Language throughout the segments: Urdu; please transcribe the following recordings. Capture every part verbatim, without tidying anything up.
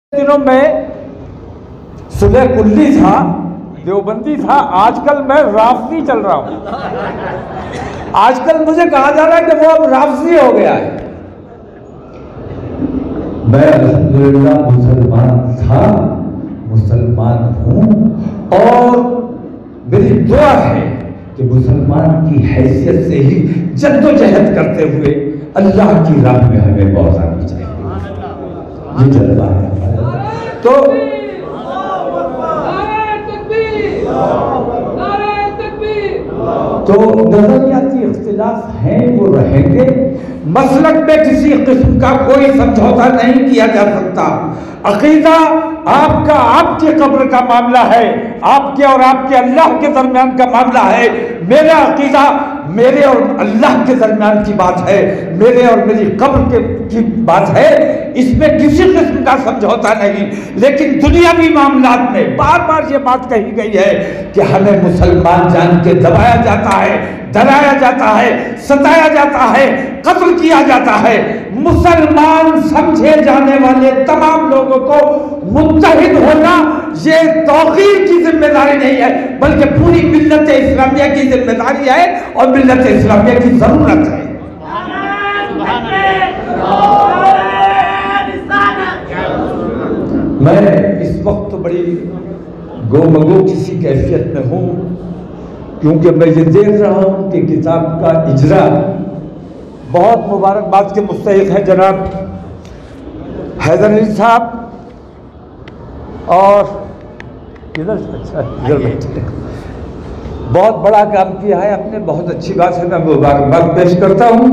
دنوں میں صلح کلی تھا، دیوبندی تھا، آج کل میں رافضی چل رہا ہوں۔ آج کل مجھے کہا جا رہا ہے کہ وہ اب رافضی ہو گیا ہے۔ میں الحمدللہ مسلمان تھا، مسلمان ہوں، اور میری دعا ہے کہ مسلمان کی حیثیت سے ہی جد و جہد کرتے ہوئے اللہ کی راہ میں ہمیں پہنچانی چاہیے۔ یہ جذبہ ہے تو تو نظریاتی اختلاف ہیں، وہ رہیں گے۔ مسلک میں کسی قسم کا کوئی سمجھوتا نہیں کیا جا سکتا۔ عقیدہ آپ کا آپ کی قبر کا معاملہ ہے، آپ کے اور آپ کے اللہ کے درمیان کا معاملہ ہے۔ میرا عقیدہ میرے اور اللہ کے درمیان کی بات ہے، میرے اور میری قبر کے کی بات ہے، اس میں کسی قسم کا سمجھوتا نہیں۔ لیکن دنیاوی معاملات میں بار بار یہ بات کہی گئی ہے کہ ہمیں مسلمان جان کے دبایا جاتا ہے، ڈرایا جاتا ہے، ستایا جاتا ہے، قتل کیا جاتا ہے۔ مسلمان سمجھے جانے والے تمام لوگوں کو متحد ہونا یہ توقیر کی ذمہ داری نہیں ہے، بلکہ پوری ملت اسلامیہ کی ذمہ داری ہے اور ملت اسلامیہ کی ضرورت ہے۔ میں اس وقت بڑی گو مگو کسی کیفیت میں ہوں، کیونکہ میں یہ دیکھ رہا ہوں کہ کتاب کا اجرا بہت مبارکباد کے مستحق ہے جناب حیدر علی صاحب، اور ادھر اچھا ادھر بیٹھے، بہت بڑا کام کیا ہے، اپنے بہت اچھی بات ہے، میں مبارکباد پیش کرتا ہوں۔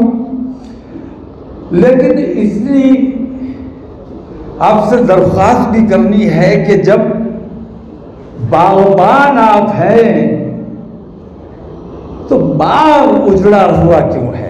لیکن اس لیے آپ سے درخواست بھی کرنی ہے کہ جب باغبان آپ ہیں تو باغ اجڑا ہوا کیوں ہے؟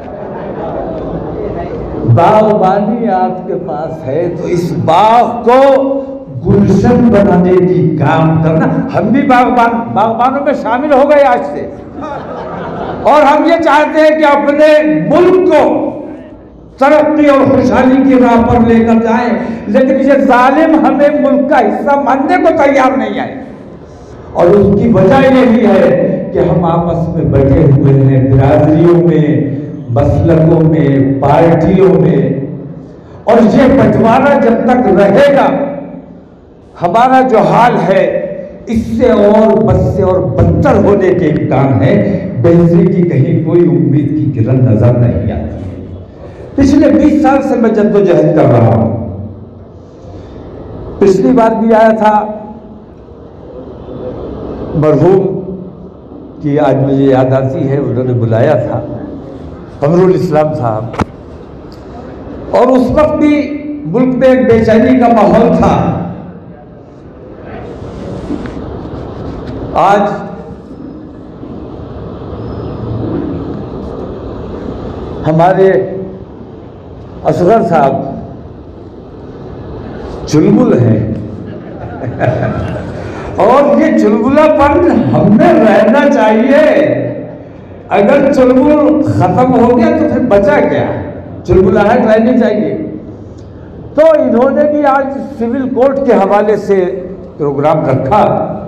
باغبانی آپ کے پاس ہے تو اس باغ کو گلشن بنانے کی کام کرنا۔ ہم بھی باغبان باغبانوں میں شامل ہو گئے آج سے، اور ہم یہ چاہتے ہیں کہ اپنے ملک کو ترقی اور خوشحالی کی راہ پر لے کر جائیں، لیکن یہ ظالم ہمیں ملک کا حصہ ماننے کو تیار نہیں ہے، اور اس کی وجہ یہی ہے کہ ہم آپس میں بیٹھے ہوئے ہیں، برادریوں میں، مسلکوں میں، پارٹیوں میں، اور یہ بٹوارا جب تک رہے گا ہمارا جو حال ہے اس سے اور بد سے اور بدتر ہونے کے امکان ہے۔ بہتری کی کہیں کوئی امید کی کرن نظر نہیں آتی۔ پچھلے بیس سال سے میں جد و جہد کر رہا ہوں، پچھلی بار بھی آیا تھا، مرحوم کی آج مجھے یاد آتی ہے، انہوں نے بلایا تھا، قمر الاسلام صاحب، اور اس وقت بھی ملک میں ایک بے چینی کا ماحول تھا۔ آج ہمارے اصغر صاحب چلبل ہیں اور یہ چلبلا پن ہم میں رہنا چاہیے۔ اگر چلبل ختم ہو گیا تو پھر بچا کیا؟ چلبلاہٹ رہنی چاہیے۔ تو انہوں نے بھی آج سول کوڈ کے حوالے سے پروگرام رکھا،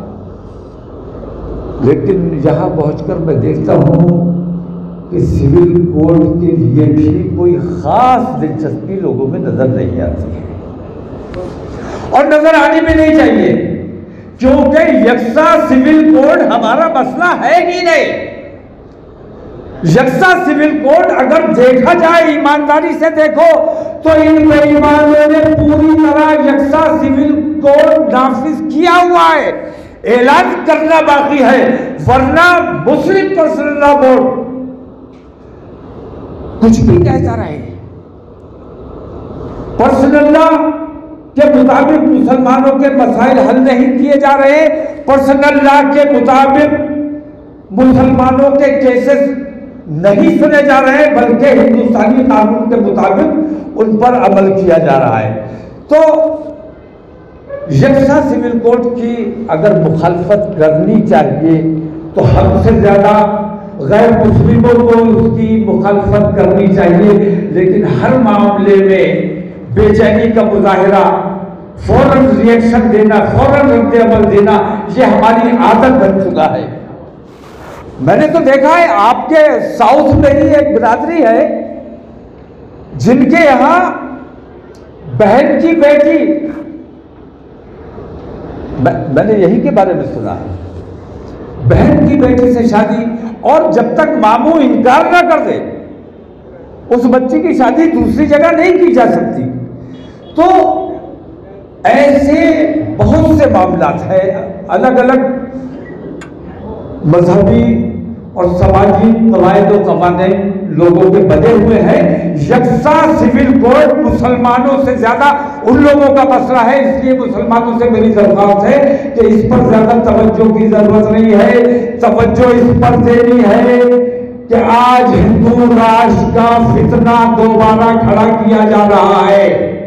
لیکن یہاں پہنچ کر میں دیکھتا ہوں کہ سول کوڈ کے لیے بھی کوئی خاص دلچسپی لوگوں میں نظر نہیں آتی ہے، اور نظر آنی بھی نہیں چاہیے، کیونکہ یکساں سول کوڈ ہمارا مسئلہ ہے ہی نہیں۔ یکساں سول کوڈ اگر دیکھا جائے، ایمانداری سے دیکھو تو ان بے ایمانوں نے پوری طرح یکساں سول کوڈ نافذ کیا ہوا ہے، اعلان کرنا باقی ہے، ورنہ مسلم پرسنل لا بورڈ کچھ بھی کہتا رہے، پرسنل لا کے مطابق مسلمانوں کے مسائل حل نہیں کیے جا رہے، پرسنل لا کے مطابق مسلمانوں کے کیسز نہیں سنے جا رہے، بلکہ ہندوستانی قانون کے مطابق ان پر عمل کیا جا رہا ہے۔ تو یکساں سول کوڈ کی اگر مخالفت کرنی چاہیے تو ہم سے زیادہ غیر مسلموں کو اس کی مخالفت کرنی چاہیے، لیکن ہر معاملے میں بے چینی کا مظاہرہ فوراً ریئیکشن دینا، فوراً رد عمل دینا، یہ ہماری عادت بن چکا ہے۔ میں نے تو دیکھا ہے آپ کے ساؤتھ میں ہی ایک برادری ہے جن کے یہاں بہن کی بیٹی، میں نے یہی کے بارے میں سنا ہے، بہن کی بیٹی سے شادی، اور جب تک ماموں انکار نہ کر دے اس بچی کی شادی دوسری جگہ نہیں کی جا سکتی۔ تو ایسے بہت سے معاملات ہیں، الگ الگ مذہبی اور سماجی قواعد و قوانین لوگوں کے بنے ہوئے ہیں۔ یکساں سول کوڈ مسلمانوں سے زیادہ ان لوگوں کا مسئلہ ہے، اس لیے مسلمانوں سے میری درخواست ہے کہ اس پر زیادہ توجہ کی ضرورت نہیں ہے۔ توجہ اس پر دینی ہے کہ آج ہندو راج کا فتنہ دوبارہ کھڑا کیا جا رہا ہے،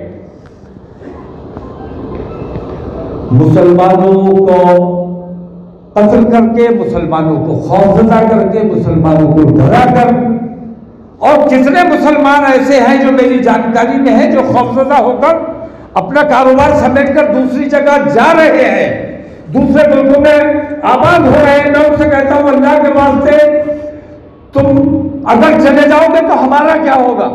مسلمانوں کو قتل کر کے، مسلمانوں کو خوفزدہ کر کے، مسلمانوں کو ڈرا کر، اور کتنے مسلمان ایسے ہیں جو میری جانکاری میں ہیں جو خوفزدہ ہو کر اپنا کاروبار سمیٹ کر دوسری جگہ جا رہے ہیں، دوسرے ملکوں میں آباد ہو رہے ہیں۔ میں ان سے کہتا ہوں اللہ کے واسطے تم اگر چلے جاؤ گے تو ہمارا کیا ہوگا؟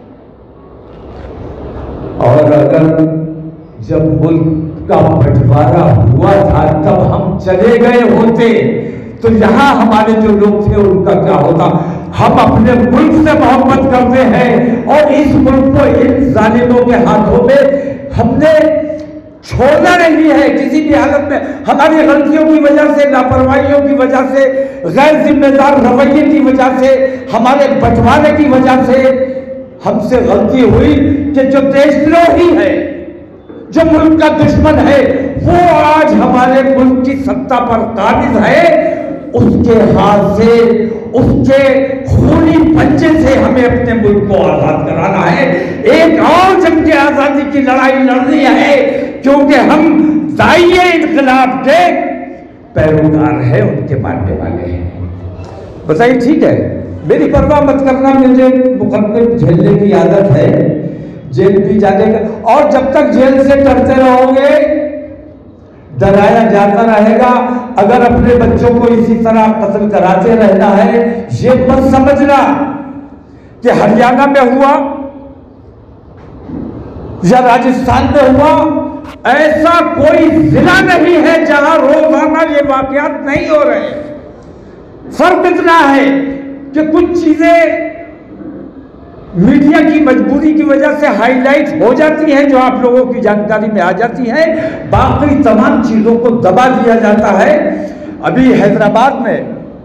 اور اگر جب ملک کا بٹوارا ہوا تھا تب ہم چلے گئے ہوتے تو یہاں ہمارے جو لوگ تھے ان کا کیا ہوتا؟ ہم اپنے ملک سے محبت کرتے ہیں اور اس ملک کو ان ظالموں کے ہاتھوں میں ہم نے چھوڑنا نہیں ہے کسی بھی حالت میں۔ ہماری غلطیوں کی وجہ سے، لاپرواہیوں کی وجہ سے، غیر ذمہ دار رویے کی وجہ سے، ہمارے بٹوارے کی وجہ سے ہم سے غلطی ہوئی کہ جو دیش دروہی ہے، جو ملک کا دشمن ہے، وہ آج ہمارے ملک کی سطح پر قابض ہے، اس کے ہاتھ سے، اس کے خونی پنجے سے ہمیں اپنے ملک کو آزاد کرانا ہے۔ ایک اور جنگ کی آزادی کی لڑائی لڑنی ہے، کیونکہ ہم داعیے انقلاب کے پیروکار ہیں، ان کے ماننے والے ہیں۔ بتائیے ٹھیک ہے؟ میری پرواہ مت کرنا، مجھے مقدمے جھیلنے کی عادت ہے، جیل بھی جانے کا، اور جب تک جیل سے ڈرتے رہو گے ڈرایا جاتا رہے گا۔ اگر اپنے بچوں کو اسی طرح قتل کراتے رہنا ہے، یہ مت سمجھنا کہ ہریانہ میں ہوا یا راجستھان میں ہوا، ایسا کوئی ضلع نہیں ہے جہاں روزانہ یہ واقعات نہیں ہو رہے۔ فرق اتنا ہے کہ کچھ چیزیں میڈیا کی مجبوری کی وجہ سے ہائی لائٹ ہو جاتی ہیں جو آپ لوگوں کی جانکاری میں آ جاتی ہے، باقی تمام چیزوں کو دبا دیا جاتا ہے۔ ابھی حیدرآباد میں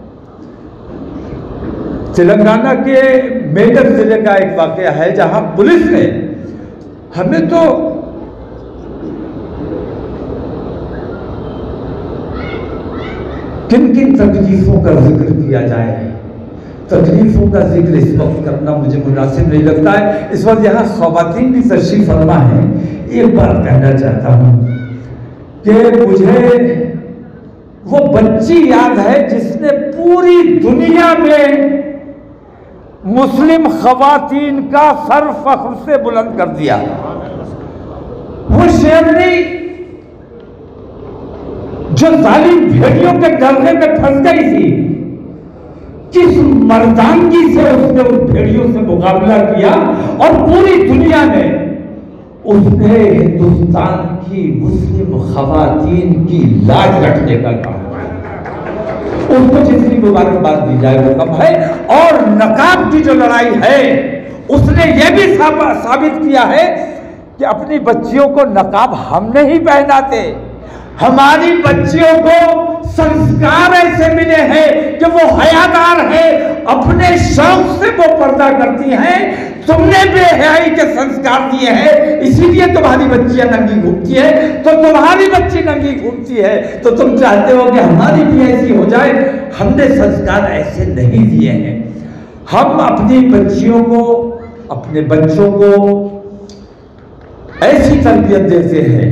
تلنگانہ کے میڈک ضلع کا ایک واقعہ ہے جہاں پولیس نے ہمیں تو کن کن تکلیفوں کا ذکر کیا جائے، تکلیفوں کا ذکر اس وقت کرنا مجھے مناسب نہیں لگتا ہے۔ اس وقت یہاں خواتین بھی تشریف فرما ہیں۔ ایک بات کہنا چاہتا ہوں کہ مجھے وہ بچی یاد ہے جس نے پوری دنیا میں مسلم خواتین کا سر فخر سے بلند کر دیا۔ وہ شیرنی جو ظالم بھیڑیوں کے گلے میں پھنس گئی تھی، کس مردانگی سے اس نے ان بھیڑیوں سے مقابلہ کیا، اور پوری دنیا میں اس نے ہندوستان کی مسلم خواتین کی لاج رکھنے کا کام کیا۔ اس کو جتنی مبارکباد دی جائے وہ کم ہے۔ اور نقاب کی جو لڑائی ہے اس نے یہ بھی ثابت کیا ہے کہ اپنی بچیوں کو نقاب ہم نہیں پہناتے، ہماری بچیوں کو سنسکار ایسے ملے ہیں کہ وہ حیادار ہیں، اپنے شوق سے وہ پردہ کرتی ہیں۔ تم نے بے حیائی کے سنسکار دیے ہیں، اسی لیے تمہاری بچیاں ننگی گھومتی ہے۔ تو تمہاری بچی ننگی گھومتی ہے تو تم چاہتے ہو کہ ہماری بھی ایسی ہو جائے۔ ہم نے سنسکار ایسے نہیں دیے ہیں۔ ہم اپنی بچیوں کو، اپنے بچوں کو ایسی تربیت دیتے ہیں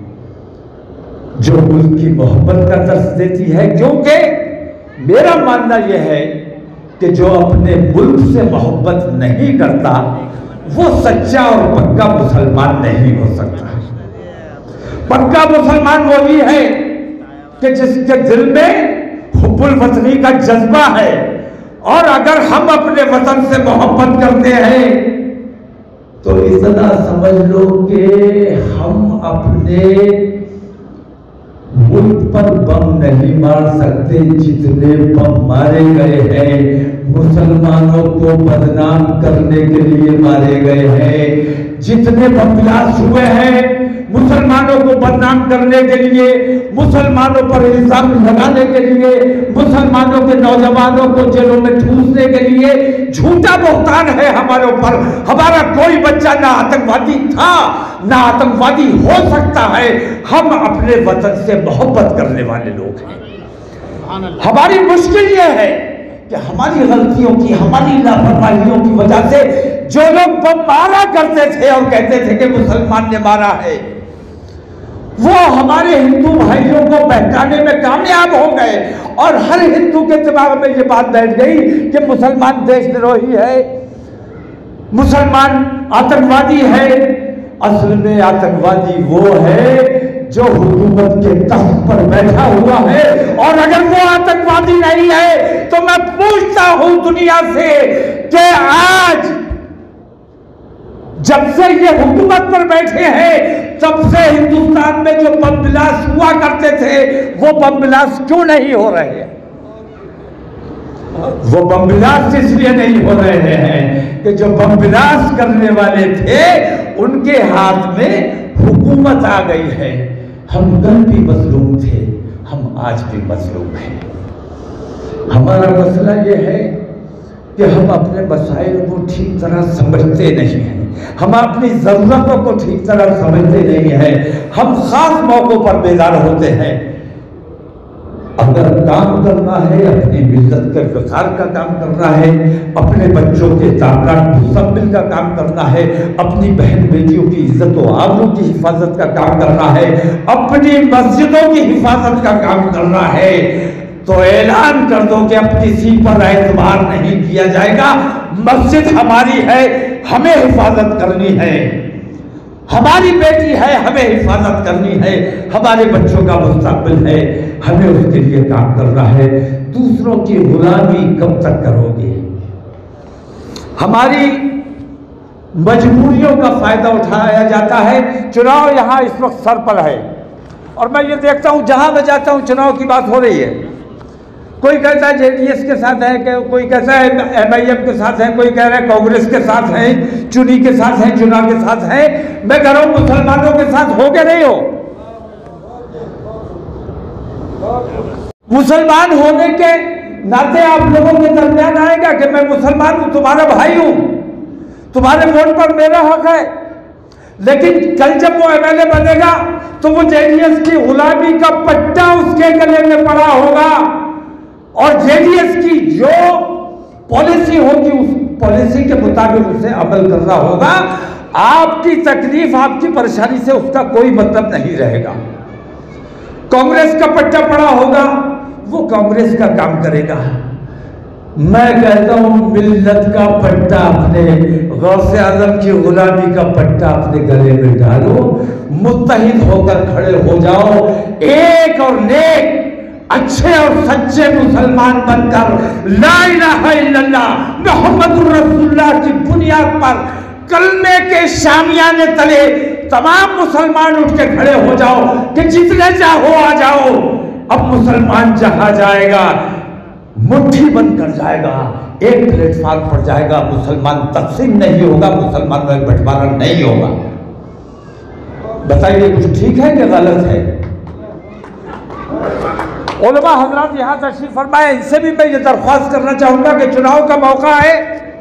جو ملک کی محبت کا درس دیتی ہے، کیونکہ میرا ماننا یہ ہے کہ جو اپنے ملک سے محبت نہیں کرتا وہ سچا اور پکا مسلمان نہیں ہو سکتا۔ پکا مسلمان وہی ہے کہ جس کے دل میں حب الوطنی کا جذبہ ہے، اور اگر ہم اپنے وطن سے محبت کرتے ہیں تو اتنا سمجھ لو کہ ہم اپنے ملک پر بم نہیں مار سکتے جتنے بم مارے گئے ہیں مسلمانوں کو بدنام کرنے کے لیے مارے گئے ہیں، جتنے بم بلاس ہوئے ہیں مسلمانوں کو بدنام کرنے کے لیے، مسلمانوں پر الزام لگانے کے لیے، مسلمانوں کے نوجوانوں کو جیلوں میں ٹھوسنے کے لیے جھوٹا بہتان ہے ہمارے اوپر۔ ہمارا کوئی بچہ نہ آتنکوادی تھا نہ آتنکوادی ہو سکتا ہے، ہم اپنے وطن سے محبت کرنے والے لوگ ہیں۔ ہماری مشکل یہ ہے کہ ہماری غلطیوں کی، ہماری لاپرواہیوں کی وجہ سے جو لوگ بم مارا کرتے تھے اور کہتے تھے کہ مسلمان نے مارا ہے، وہ ہمارے ہندو بھائیوں کو بہکانے میں کامیاب ہو گئے، اور ہر ہندو کے دماغ میں یہ بات بیٹھ گئی کہ مسلمان دیش دروہی ہے، مسلمان آتنکوادی ہے۔ اصل میں آتنکوادی وہ ہے جو حکومت کے تخت پر بیٹھا ہوا ہے، اور اگر وہ آتنکوادی نہیں ہے تو میں پوچھتا ہوں دنیا سے کہ آج جب سے یہ حکومت پر بیٹھے ہیں تب سے ہندوستان میں جو بم بلاس ہوا کرتے تھے وہ بم بلاس کیوں نہیں ہو رہے ہیں؟ وہ بم بلاس اس لیے نہیں ہو رہے ہیں کہ جو بم بلاس کرنے والے تھے ان کے ہاتھ میں حکومت آ گئی ہے۔ ہم کل بھی مظلوم تھے، ہم آج بھی مظلوم ہیں۔ ہمارا مسئلہ یہ ہے کہ ہم اپنے مسائل کو ٹھیک طرح سمجھتے نہیں ہیں، ہم اپنی ضرورتوں کو ٹھیک طرح سمجھتے نہیں ہیں، ہم خاص موقعوں پر بیدار ہوتے ہیں۔ اگر کام کرنا ہے اپنی ملت کے وقار کا کام کرنا ہے، اپنے بچوں کے تعلق مستقبل کا کام کرنا ہے، اپنی بہن بیٹیوں کی عزت و آبرو کی حفاظت کا کام کرنا ہے، اپنی مسجدوں کی حفاظت کا کام کرنا ہے، تو اعلان کر دو کہ اب کسی پر اعتبار نہیں کیا جائے گا۔ مسجد ہماری ہے، ہمیں حفاظت کرنی ہے، ہماری بیٹی ہے، ہمیں حفاظت کرنی ہے، ہمارے بچوں کا مستقبل ہے، ہمیں اس کے لیے کام کرنا ہے۔ دوسروں کی غلامی کب تک کرو گے؟ ہماری مجبوریوں کا فائدہ اٹھایا جاتا ہے۔ چناؤ یہاں اس وقت سر پر ہے، اور میں یہ دیکھتا ہوں جہاں میں جاتا ہوں چناؤ کی بات ہو رہی ہے، کوئی کہتا ہے جے ڈی ایس کے ساتھ ہے، کوئی کہتا ہے ایم آئی ایم کے ساتھ ہے، کوئی کہہ رہا ہے کانگریس کے ساتھ ہیں، چنی کے ساتھ ہیں، چنا کے ساتھ ہیں۔ میں کہہ رہا ہوں مسلمانوں کے ساتھ ہو کے نہیں ہو؟ مسلمان ہونے کے ناطے آپ لوگوں کے درمیان آئے گا کہ میں مسلمان ہوں، تمہارا بھائی ہوں، تمہارے ووٹ پر میرا حق ہے، لیکن کل جب وہ ایم ایل اے بنے گا تو وہ جے ڈی ایس کی غلامی کا پٹا اس کے گلے میں پڑا ہوگا، اور جے ڈی ایس کی جو پالیسی ہوگی اس پالیسی کے مطابق اسے عمل کرنا ہوگا۔ آپ کی تکلیف، آپ کی پریشانی سے اس کا کوئی مطلب نہیں رہے گا۔ کانگریس کا پٹا پڑا ہوگا، وہ کانگریس کا کام کرے گا۔ میں کہتا ہوں ملت کا پٹا، اپنے غوث اعظم کی غلامی کا پٹا اپنے گلے میں ڈالو، متحد ہو کر کھڑے ہو جاؤ، ایک اور نیک اچھے اور سچے مسلمان بن کر لا الہ الا اللہ محمد رسول اللہ کی بنیاد پر کلمے کے شامیانے تلے تمام مسلمان اٹھ کے کھڑے ہو جاؤ کہ جتنے چاہو آ جاؤ۔ اب مسلمان جہاں جائے گا مٹھی بن کر جائے گا، ایک پلیٹ فارم پر جائے گا، مسلمان تقسیم نہیں ہوگا، مسلمان میں بٹوارا نہیں ہوگا۔ بتائیے کچھ ٹھیک ہے کہ غلط ہے؟ علماء حضرات یہاں تشریف فرمائے، ان سے بھی میں یہ درخواست کرنا چاہوں گا کہ چناؤ کا موقع ہے،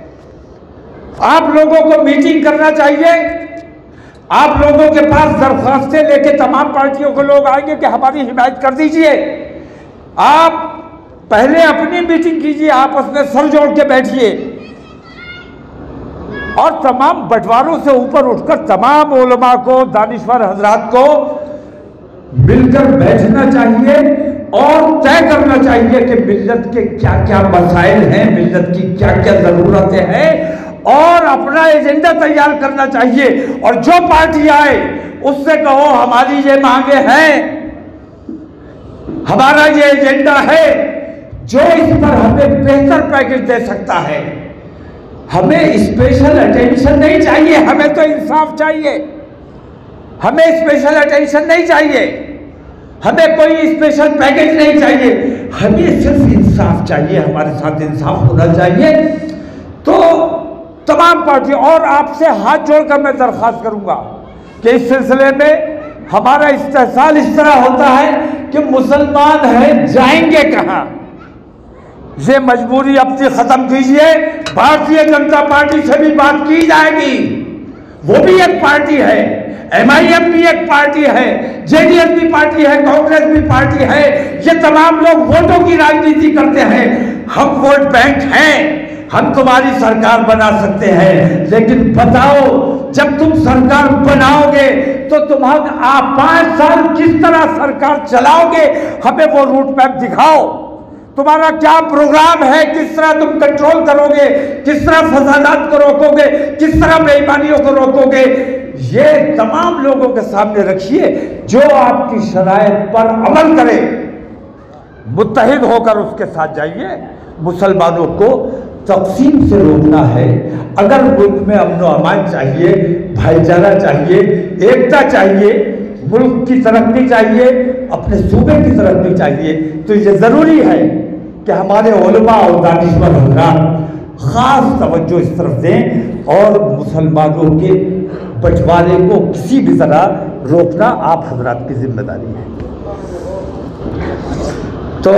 آپ لوگوں کو میٹنگ کرنا چاہیے، آپ لوگوں کے پاس درخواستیں لے کے تمام پارٹیوں کو لوگ آئیں گے کہ ہماری حمایت کر دیجئے۔ آپ پہلے اپنی میٹنگ کیجئے، آپس میں سر جوڑ کے بیٹھیے، اور تمام بٹواروں سے اوپر اٹھ کر تمام علماء کو، دانشور حضرات کو مل کر بیٹھنا چاہیے اور طے کرنا چاہیے کہ ملت کے کیا کیا مسائل ہیں، ملت کی کیا کیا ضرورتیں ہیں، اور اپنا ایجنڈا تیار کرنا چاہیے۔ اور جو پارٹی آئے اس سے کہو ہماری یہ مانگیں ہیں، ہمارا یہ ایجنڈا ہے، جو اس پر ہمیں بہتر پیکج دے سکتا ہے۔ ہمیں اسپیشل اٹینشن نہیں چاہیے، ہمیں تو انصاف چاہیے، ہمیں اسپیشل اٹینشن نہیں چاہیے، ہمیں کوئی اسپیشل پیکج نہیں چاہیے، ہمیں صرف انصاف چاہیے، ہمارے ساتھ انصاف ہونا چاہیے۔ تو تمام پارٹی اور آپ سے ہاتھ جوڑ کر میں درخواست کروں گا کہ اس سلسلے میں ہمارا استحصال اس طرح ہوتا ہے کہ مسلمان ہیں جائیں گے کہاں؟ یہ مجبوری اپنی ختم کیجئے، بھارتیہ جنتا پارٹی سے بھی بات کی جائے گی، وہ بھی ایک پارٹی ہے، ایم آئی ایم بھی ایک پارٹی ہے، جے ڈی ایس بھی پارٹی ہے، کانگریس بھی پارٹی ہے، یہ تمام لوگ ووٹوں کی راجنیتی کرتے ہیں، ہم ووٹ بینک ہیں، ہم تمہاری سرکار بنا سکتے ہیں، لیکن بتاؤ جب تم سرکار بناؤ گے تو تمہارا آپ پانچ سال کس طرح سرکار چلاؤ گے، ہمیں وہ روٹ میپ دکھاؤ، تمہارا کیا پروگرام ہے، کس طرح تم کنٹرول کرو گے، کس طرح فسادات کو روکو گے، کس طرح بے ایمانیوں کو روکو گے، یہ تمام لوگوں کے سامنے رکھیے، جو آپ کی شرائط پر عمل کرے متحد ہو کر اس کے ساتھ جائیے۔ مسلمانوں کو تقسیم سے روکنا ہے، اگر ملک میں امن و امان چاہیے، بھائی چارہ چاہیے، ایکتا چاہیے، ملک کی ترقی چاہیے، اپنے صوبے کی ترقی چاہیے، تو یہ ضروری ہے کہ ہمارے علماء اور دانشور حضرات خاص توجہ اس طرف دیں اور مسلمانوں کے بٹوارے کو کسی بھی طرح روکنا آپ حضرات کی ذمہ داری ہے۔ تو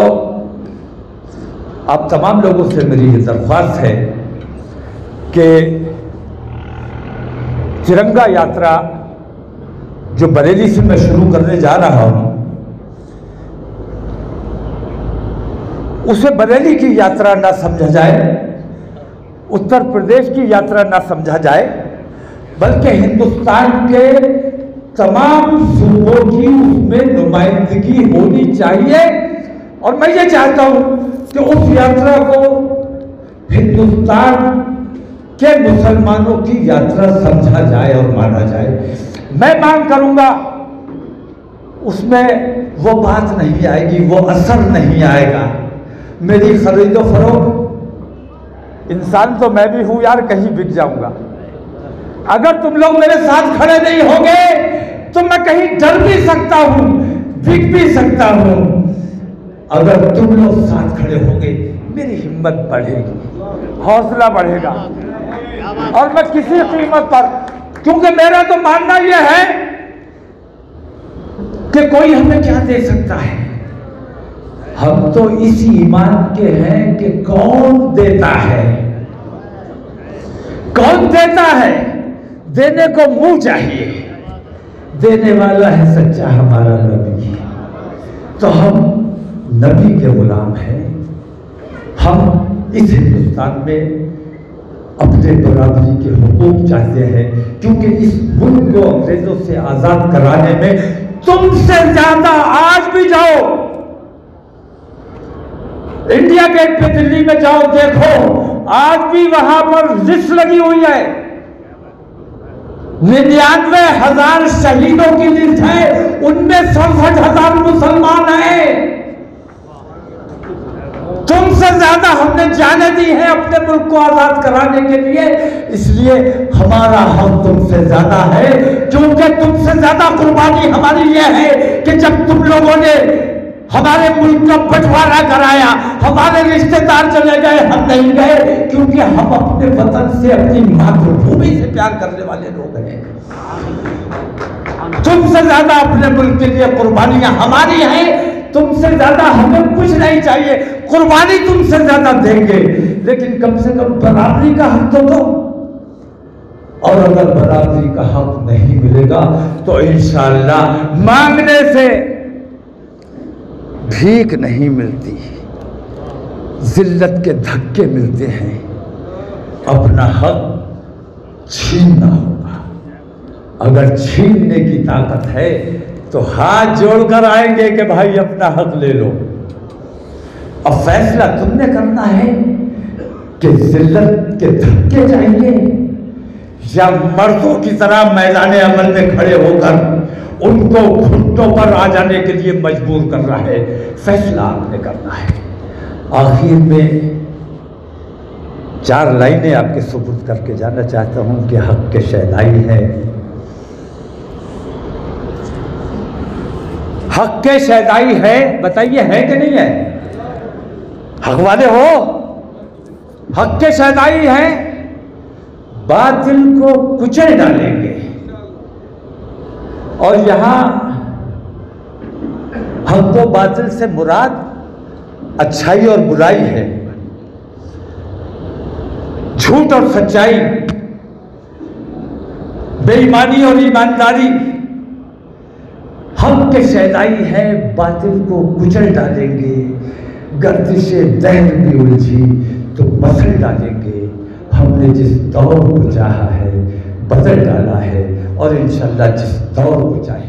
آپ تمام لوگوں سے میری یہ درخواست ہے کہ ترنگا یاترا جو بریلی سے میں شروع کرنے جا رہا ہوں، اسے بریلی کی یاترا نہ سمجھا جائے، اتر پردیش کی یاترا نہ سمجھا جائے، بلکہ ہندوستان کے تمام صوبوں کی اس میں نمائندگی ہونی چاہیے، اور میں یہ چاہتا ہوں کہ اس یاترا کو ہندوستان کے مسلمانوں کی یاترا سمجھا جائے اور مانا جائے۔ میں مانگ کروں گا اس میں وہ بات نہیں آئے گی، وہ اثر نہیں آئے گا، میری خرید و فروخت، انسان تو میں بھی ہوں یار، کہیں بک جاؤں گا، اگر تم لوگ میرے ساتھ کھڑے نہیں ہوگے تو میں کہیں ڈر بھی سکتا ہوں، بک بھی سکتا ہوں، اگر تم لوگ ساتھ کھڑے ہوگے میری ہمت بڑھے گی، حوصلہ بڑھے گا، اور میں کسی قیمت پر، کیونکہ میرا تو ماننا یہ ہے کہ کوئی ہمیں کیا دے سکتا ہے، ہم تو اس ایمان کے ہیں کہ کون دیتا ہے، کون دیتا ہے، دینے کو منہ چاہیے، دینے والا ہے سچا ہمارا نبی، تو ہم نبی کے غلام ہیں، ہم اس ہندوستان میں اپنے برابری کے حقوق چاہتے ہیں، کیونکہ اس ملک کو انگریزوں سے آزاد کرانے میں تم سے زیادہ، آج بھی جاؤ انڈیا گیٹ پہ دلی میں جاؤ دیکھو، آج بھی وہاں پر لسٹ لگی ہوئی ہے، ننانوے ہزار شہیدوں کی لسٹ ہے، ان میں سڑسٹھ ہزار مسلمان ہیں، تم سے زیادہ ہم نے جانیں دی ہیں اپنے ملک کو آزاد کرانے کے لیے، اس لیے ہمارا حق تم سے زیادہ ہے، کیونکہ تم سے زیادہ قربانی ہماری یہ ہے کہ جب تم لوگوں نے ہمارے ملک کا بٹوارا کرایا، ہمارے رشتہ دار چلے گئے، ہم نہیں گئے، کیونکہ ہم اپنے وطن سے، اپنی ماتر بھومی سے پیار کرنے والے لوگ ہیں، تم سے زیادہ اپنے ملک کے لیے قربانیاں ہماری ہیں، تم سے زیادہ ہمیں کچھ نہیں چاہیے، قربانی تم سے زیادہ دیں گے، لیکن کم سے کم برابری کا حق تو دو، اور اگر برابری کا حق نہیں ملے گا تو انشاءاللہ مانگنے سے بھیک نہیں ملتی، ذلت کے دھکے ملتے ہیں، اپنا حق چھیننا ہوگا، اگر چھیننے کی طاقت ہے تو ہاتھ جوڑ کر آئیں گے کہ بھائی اپنا حق لے لو، اب فیصلہ تم نے کرنا ہے کہ ذلت کے دھکے چاہیے یا مردوں کی طرح میدان عمل میں کھڑے ہو کر ان کو گھٹنوں پر آ جانے کے لیے مجبور کر رہا ہے۔ فیصلہ آپ نے کرنا ہے۔ آخر میں چار لائنیں آپ کے سپرد کر کے جانا چاہتا ہوں کہ حق کے شیدائی ہے، حق کے شیدائی ہے، بتائیے ہے کہ نہیں ہے؟ حق والے ہو؟ حق کے شیدائی ہے، باطل کو کچل ڈالیں گے۔ اور یہاں حق و باطل سے مراد اچھائی اور برائی ہے، جھوٹ اور سچائی، بے ایمانی اور ایمانداری۔ حق کے شیدائی ہے، باطل کو کچل ڈالیں گے، گردش دہر بھی الجھی تو مسل ڈالیں گے۔ ہم نے جس دور کو چاہا ہے بدل ڈالا ہے، اور انشاءاللہ جس دور کو چاہے